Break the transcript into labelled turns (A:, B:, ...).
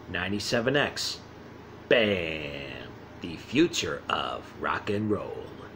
A: 97X. Bam! The future of rock and roll.